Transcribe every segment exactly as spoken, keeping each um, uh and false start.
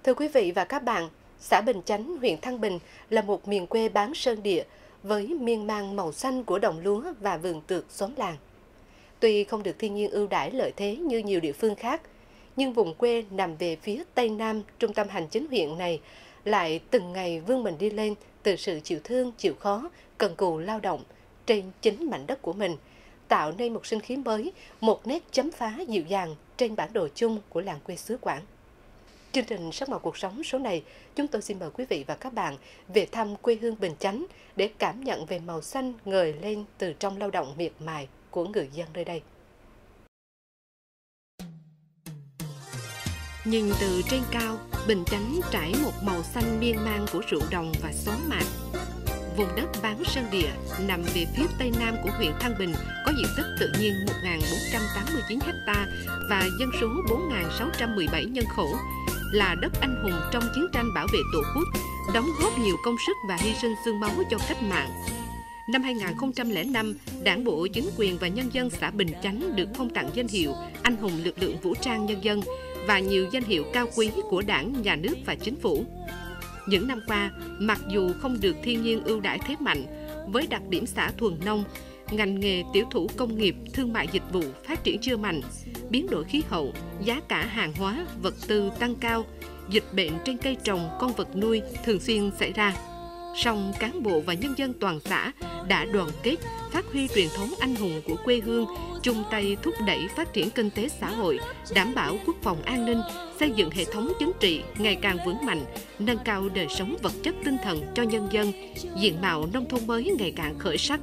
Thưa quý vị và các bạn, xã Bình Chánh, huyện Thăng Bình là một miền quê bán sơn địa với miên man màu xanh của đồng lúa và vườn tược xóm làng. Tuy không được thiên nhiên ưu đãi lợi thế như nhiều địa phương khác, nhưng vùng quê nằm về phía tây nam trung tâm hành chính huyện này lại từng ngày vươn mình đi lên từ sự chịu thương, chịu khó, cần cù lao động trên chính mảnh đất của mình, tạo nên một sinh khí mới, một nét chấm phá dịu dàng trên bản đồ chung của làng quê xứ Quảng. Chương trình Sắc màu cuộc sống số này, chúng tôi xin mời quý vị và các bạn về thăm quê hương Bình Chánh để cảm nhận về màu xanh ngời lên từ trong lao động miệt mài của người dân nơi đây. Nhìn từ trên cao, Bình Chánh trải một màu xanh miên man của ruộng đồng và xóm mạc. Vùng đất bán sơn địa nằm về phía tây nam của huyện Thăng Bình có diện tích tự nhiên một nghìn bốn trăm tám mươi chín ha và dân số bốn nghìn sáu trăm mười bảy nhân khẩu, là đất anh hùng trong chiến tranh bảo vệ Tổ quốc, đóng góp nhiều công sức và hy sinh xương máu cho cách mạng. Năm hai nghìn không trăm lẻ năm, Đảng bộ, chính quyền và nhân dân xã Bình Chánh được phong tặng danh hiệu Anh hùng lực lượng vũ trang nhân dân và nhiều danh hiệu cao quý của Đảng, Nhà nước và Chính phủ. Những năm qua, mặc dù không được thiên nhiên ưu đãi thế mạnh, với đặc điểm xã thuần nông, ngành nghề tiểu thủ công nghiệp, thương mại dịch vụ phát triển chưa mạnh, biến đổi khí hậu, giá cả hàng hóa, vật tư tăng cao, dịch bệnh trên cây trồng, con vật nuôi thường xuyên xảy ra. Song cán bộ và nhân dân toàn xã đã đoàn kết, phát huy truyền thống anh hùng của quê hương, chung tay thúc đẩy phát triển kinh tế xã hội, đảm bảo quốc phòng an ninh, xây dựng hệ thống chính trị ngày càng vững mạnh, nâng cao đời sống vật chất tinh thần cho nhân dân, diện mạo nông thôn mới ngày càng khởi sắc.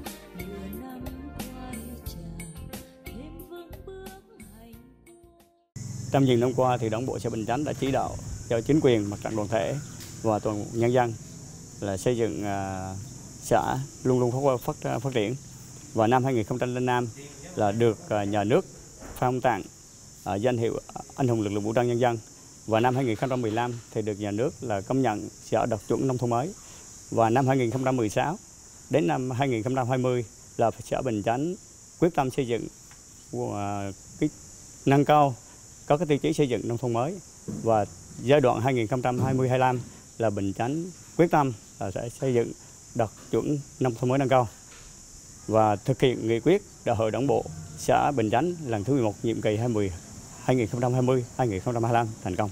Trong nhiều năm qua, thì Đảng bộ xã Bình Chánh đã chỉ đạo cho chính quyền, mặt trận đoàn thể và toàn nhân dân là xây dựng uh, xã luôn luôn phát, phát, phát triển. Và năm hai nghìn không trăm lẻ năm là được uh, nhà nước phong tặng uh, danh hiệu Anh hùng lực lượng vũ trang nhân dân. Và năm hai nghìn không trăm mười lăm thì được nhà nước là công nhận xã đạt chuẩn nông thôn mới. Và năm hai nghìn không trăm mười sáu đến năm hai nghìn không trăm hai mươi là xã Bình Chánh quyết tâm xây dựng uh, cái nâng cao có cái tiêu chí xây dựng nông thôn mới. Và giai đoạn hai nghìn không trăm hai mươi đến hai nghìn không trăm hai mươi lăm là Bình Chánh quyết tâm là sẽ xây dựng đạt chuẩn nông thôn mới nâng cao và thực hiện nghị quyết Đại hội Đảng bộ xã Bình Chánh lần thứ mười một nhiệm kỳ hai nghìn không trăm hai mươi đến hai nghìn không trăm hai mươi lăm thành công.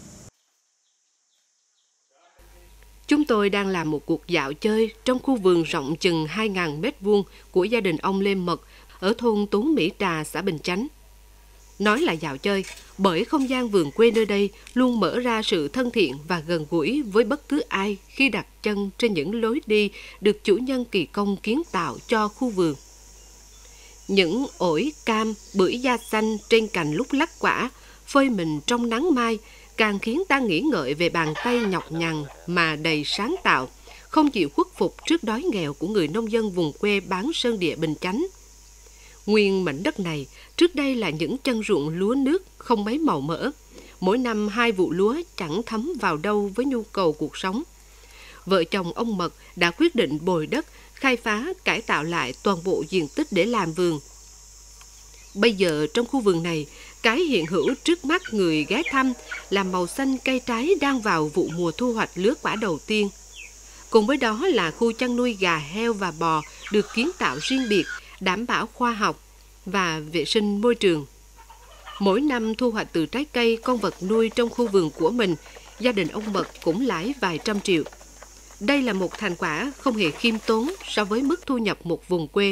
Chúng tôi đang làm một cuộc dạo chơi trong khu vườn rộng chừng hai nghìn mét vuông của gia đình ông Lê Mật ở thôn Tú Mỹ Trà, xã Bình Chánh. Nói là dạo chơi, bởi không gian vườn quê nơi đây luôn mở ra sự thân thiện và gần gũi với bất cứ ai khi đặt chân trên những lối đi được chủ nhân kỳ công kiến tạo cho khu vườn. Những ổi, cam, bưởi da xanh trên cành lúc lắc quả, phơi mình trong nắng mai, càng khiến ta nghĩ ngợi về bàn tay nhọc nhằn mà đầy sáng tạo, không chịu khuất phục trước đói nghèo của người nông dân vùng quê bán sơn địa Bình Chánh. Nguyên mảnh đất này trước đây là những chân ruộng lúa nước không mấy màu mỡ. Mỗi năm hai vụ lúa chẳng thấm vào đâu với nhu cầu cuộc sống. Vợ chồng ông Mật đã quyết định bồi đất, khai phá, cải tạo lại toàn bộ diện tích để làm vườn. Bây giờ trong khu vườn này, cái hiện hữu trước mắt người ghé thăm là màu xanh cây trái đang vào vụ mùa thu hoạch lứa quả đầu tiên. Cùng với đó là khu chăn nuôi gà, heo và bò được kiến tạo riêng biệt, đảm bảo khoa học và vệ sinh môi trường. Mỗi năm thu hoạch từ trái cây, con vật nuôi trong khu vườn của mình, gia đình ông Mật cũng lãi vài trăm triệu. Đây là một thành quả không hề khiêm tốn so với mức thu nhập một vùng quê.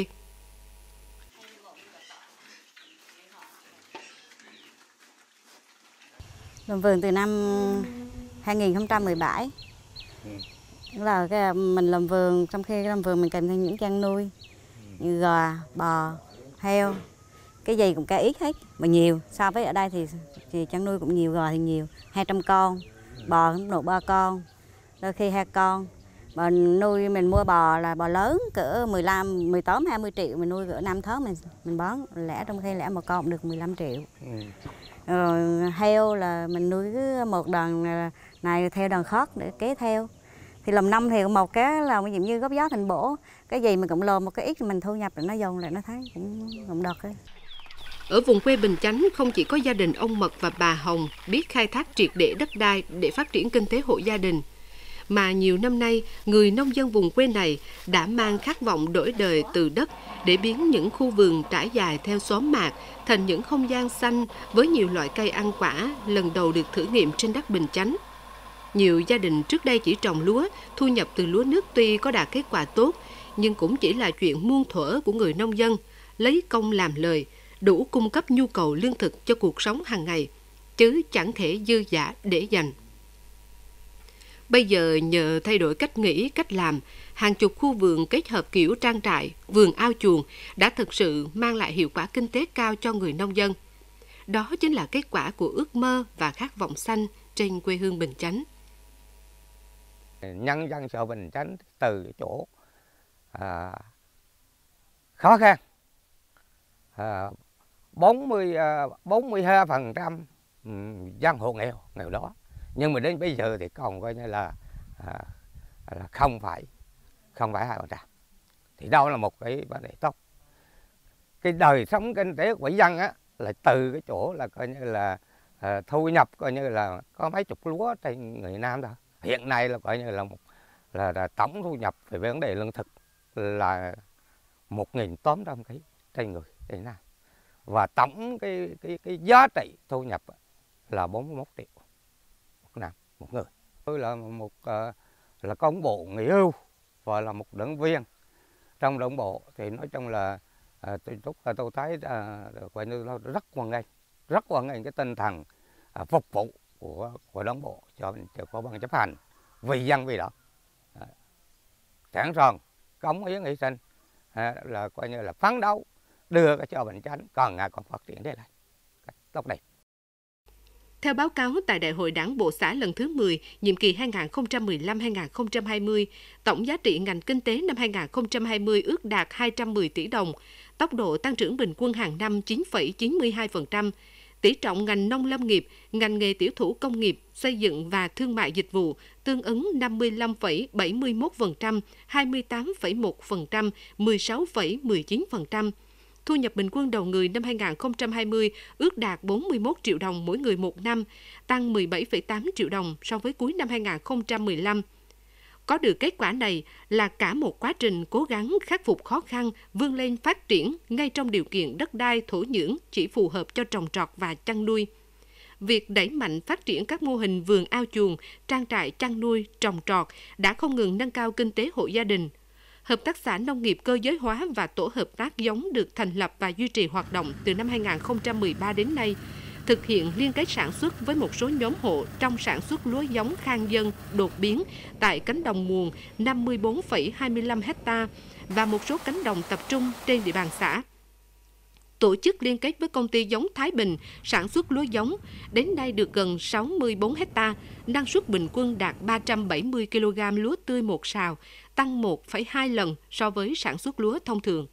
Làm vườn từ năm hai nghìn không trăm mười bảy. Là cái mình làm vườn, trong khi làm vườn mình kèm theo những chăn nuôi như gà, bò, heo, cái gì cũng cái ít hết mà nhiều. So với ở đây thì, thì chăn nuôi cũng nhiều, gà thì nhiều, hai trăm con, bò cũng độ ba con, đôi khi hai con. Mà nuôi mình mua bò là bò lớn cỡ mười lăm, mười tám, hai mươi triệu, mình nuôi cỡ năm tháng mình mình bán, lẻ trong khi lẻ một con cũng được mười lăm triệu. Ừ. Rồi heo là mình nuôi cứ một đàn này theo đàn khác để kế theo. Thì làm năm thì một cái là giống như góp gió thành bổ, cái gì mình cũng lồn một cái ít mình thu nhập rồi nó dồn lại nó thấy cũng cũng được ấy. Ở vùng quê Bình Chánh, không chỉ có gia đình ông Mật và bà Hồng biết khai thác triệt để đất đai để phát triển kinh tế hộ gia đình, mà nhiều năm nay, người nông dân vùng quê này đã mang khát vọng đổi đời từ đất để biến những khu vườn trải dài theo xóm mạc thành những không gian xanh với nhiều loại cây ăn quả lần đầu được thử nghiệm trên đất Bình Chánh. Nhiều gia đình trước đây chỉ trồng lúa, thu nhập từ lúa nước tuy có đạt kết quả tốt, nhưng cũng chỉ là chuyện muôn thuở của người nông dân, lấy công làm lời, đủ cung cấp nhu cầu lương thực cho cuộc sống hàng ngày, chứ chẳng thể dư dả để dành. Bây giờ nhờ thay đổi cách nghĩ, cách làm, hàng chục khu vườn kết hợp kiểu trang trại, vườn ao chuồng đã thực sự mang lại hiệu quả kinh tế cao cho người nông dân. Đó chính là kết quả của ước mơ và khát vọng xanh trên quê hương Bình Chánh. Nhân dân xã Bình Chánh từ chỗ à, khó khăn, à, bốn mươi, bốn mươi hai phần trăm dân hộ nghèo, nghèo đó. Nhưng mà đến bây giờ thì còn coi như là, à, là không phải không phải hai phần trăm, thì đâu là một cái vấn đề tốt. Cái đời sống kinh tế của dân á là từ cái chỗ là coi như là à, thu nhập coi như là có mấy chục lúa trên người Nam thôi. Hiện nay là coi như là một là, là tổng thu nhập về vấn đề lương thực là một nghìn tám trăm ký trên người trên Nam, và tổng cái cái cái giá trị thu nhập là bốn mươi mốt triệu một năm một người. Tôi là một là cán bộ nghỉ hưu và là một đảng viên trong đảng bộ, thì nói chung là à, tôi lúc là tôi thấy à, coi như là rất hoan nghênh, rất hoan nghênh cái tinh thần à, phục vụ của của đảng bộ cho cho ban chấp hành, vì dân vì đó, à, sẵn sàng cống hiến hy sinh, à, là coi như là phấn đấu đưa cái cho Bình Chánh còn ngày còn phát triển đây này tốt đẹp. Theo báo cáo tại Đại hội Đảng bộ xã lần thứ mười, nhiệm kỳ hai nghìn không trăm mười lăm đến hai nghìn không trăm hai mươi, tổng giá trị ngành kinh tế năm hai nghìn không trăm hai mươi ước đạt hai trăm mười tỷ đồng, tốc độ tăng trưởng bình quân hàng năm chín phẩy chín mươi hai phần trăm. Tỷ trọng ngành nông lâm nghiệp, ngành nghề tiểu thủ công nghiệp, xây dựng và thương mại dịch vụ tương ứng năm mươi lăm phẩy bảy mươi mốt phần trăm, hai mươi tám phẩy một phần trăm, mười sáu phẩy mười chín phần trăm. Thu nhập bình quân đầu người năm hai nghìn không trăm hai mươi ước đạt bốn mươi mốt triệu đồng mỗi người một năm, tăng mười bảy phẩy tám triệu đồng so với cuối năm hai nghìn không trăm mười lăm. Có được kết quả này là cả một quá trình cố gắng khắc phục khó khăn, vươn lên phát triển ngay trong điều kiện đất đai thổ nhưỡng chỉ phù hợp cho trồng trọt và chăn nuôi. Việc đẩy mạnh phát triển các mô hình vườn ao chuồng, trang trại chăn nuôi, trồng trọt đã không ngừng nâng cao kinh tế hộ gia đình. Hợp tác xã nông nghiệp cơ giới hóa và tổ hợp tác giống được thành lập và duy trì hoạt động từ năm hai nghìn không trăm mười ba đến nay, thực hiện liên kết sản xuất với một số nhóm hộ trong sản xuất lúa giống khang dân đột biến tại cánh đồng muồng năm mươi tư phẩy hai mươi lăm ha và một số cánh đồng tập trung trên địa bàn xã. Tổ chức liên kết với công ty giống Thái Bình sản xuất lúa giống, đến nay được gần sáu mươi tư ha, năng suất bình quân đạt ba trăm bảy mươi ki lô gam lúa tươi một sào, tăng một phẩy hai lần so với sản xuất lúa thông thường.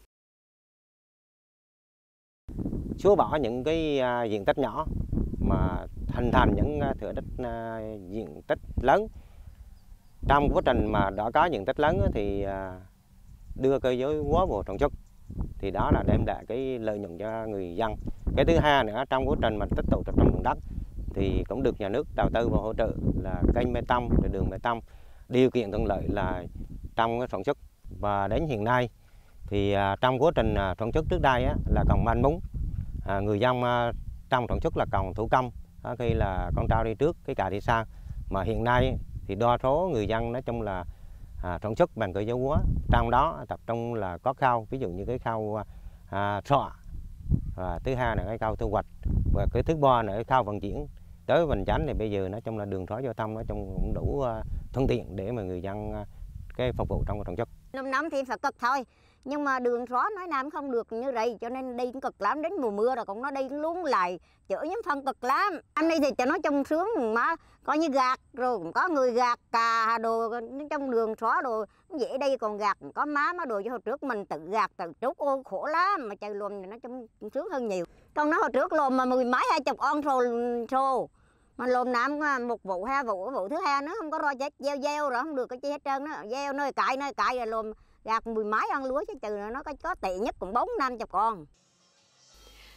Xóa bỏ những cái uh, diện tích nhỏ mà hình thành những uh, thửa đất uh, diện tích lớn. Trong quá trình mà đã có diện tích lớn thì uh, đưa cơ giới hóa vào sản xuất, thì đó là đem lại cái lợi nhuận cho người dân. Cái thứ hai nữa, trong quá trình mà tích tụ tập trung đất thì cũng được nhà nước đầu tư và hỗ trợ là kênh bê tông, đường bê tông, điều kiện thuận lợi là trong cái sản xuất. Và đến hiện nay thì uh, trong quá trình uh, sản xuất trước đây á, là còn manh mún, à, người dân uh, trong sản xuất là còn thủ công, đó, khi là con trâu đi trước cái cày đi sau. Mà hiện nay thì đa số người dân nói chung là à, sản xuất bằng cơ giới hóa, trong đó tập trung là có khâu, ví dụ như cái khâu à, sọ, và thứ hai là cái khâu thu hoạch, và cái thứ ba là cái khâu vận chuyển tới Bình Chánh. Thì bây giờ nói chung là đường xá giao thông nói chung cũng đủ uh, thuận tiện để mà người dân uh, cái phục vụ trong sản xuất. Năm năm thì phải cực thôi, nhưng mà đường xá nói Nam không được như vậy, cho nên đi cũng cực lắm. Đến mùa mưa rồi cũng nó đi luôn lại chở những phân cực lắm. Anh đi thì cho nó trong sướng mà coi như gạt rồi cũng có người gạt cà đồ trong đường xá đồ dễ đi, còn gạt có má má đồ cho hồi trước mình tự gạt tự trút, ô khổ lắm. Mà trời lùm thì nó trong sướng hơn nhiều. Còn nó hồi trước lùm mà mười mấy hai chục on rồi xô, mà lùm Nam một vụ hai vụ, vụ thứ hai nó không có roi chết, gieo gieo rồi không được cái chi hết trơn, nó gieo nơi cãi nơi cãi rồi lùm gạt mười mấy ăn lúa chứ trừ nó có có tệ nhất cũng bốn năm chục con.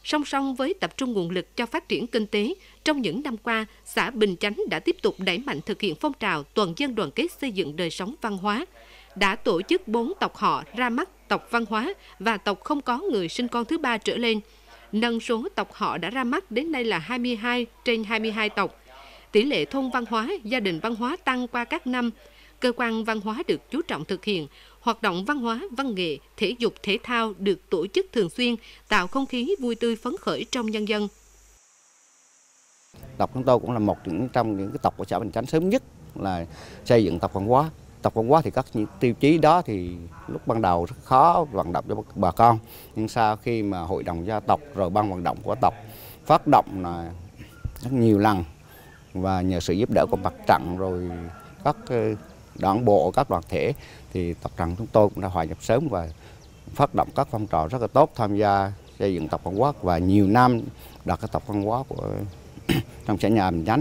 Song song với tập trung nguồn lực cho phát triển kinh tế, trong những năm qua, xã Bình Chánh đã tiếp tục đẩy mạnh thực hiện phong trào toàn dân đoàn kết xây dựng đời sống văn hóa, đã tổ chức bốn tộc họ ra mắt tộc văn hóa và tộc không có người sinh con thứ ba trở lên, nâng số tộc họ đã ra mắt đến nay là hai mươi hai trên hai mươi hai tộc. Tỷ lệ thôn văn hóa, gia đình văn hóa tăng qua các năm. Cơ quan văn hóa được chú trọng thực hiện, hoạt động văn hóa, văn nghệ, thể dục, thể thao được tổ chức thường xuyên, tạo không khí vui tươi phấn khởi trong nhân dân. Tộc chúng tôi cũng là một trong những cái tộc của xã Bình Chánh sớm nhất là xây dựng tộc văn hóa. Tộc văn hóa thì các những tiêu chí đó thì lúc ban đầu rất khó vận động cho bà con, nhưng sau khi mà hội đồng gia tộc rồi ban vận động của tộc phát động là rất nhiều lần, và nhờ sự giúp đỡ của mặt trận rồi các đảng bộ, các đoàn thể thì tộc trận chúng tôi cũng đã hòa nhập sớm và phát động các phong trào rất là tốt, tham gia xây dựng tộc văn hóa và nhiều năm đạt cái tộc văn hóa của trong xã nhà Bình Chánh.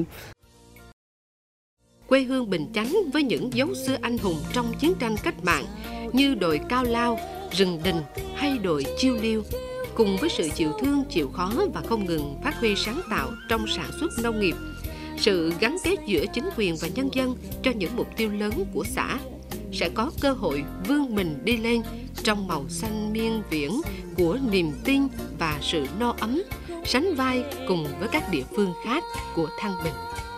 Quê hương Bình Chánh với những dấu xưa anh hùng trong chiến tranh cách mạng như đồi Cao Lao, Rừng Đình hay đồi Chiêu Liêu, cùng với sự chịu thương, chịu khó và không ngừng phát huy sáng tạo trong sản xuất nông nghiệp, sự gắn kết giữa chính quyền và nhân dân cho những mục tiêu lớn của xã, sẽ có cơ hội vươn mình đi lên trong màu xanh miên viễn của niềm tin và sự no ấm, sánh vai cùng với các địa phương khác của Thăng Bình.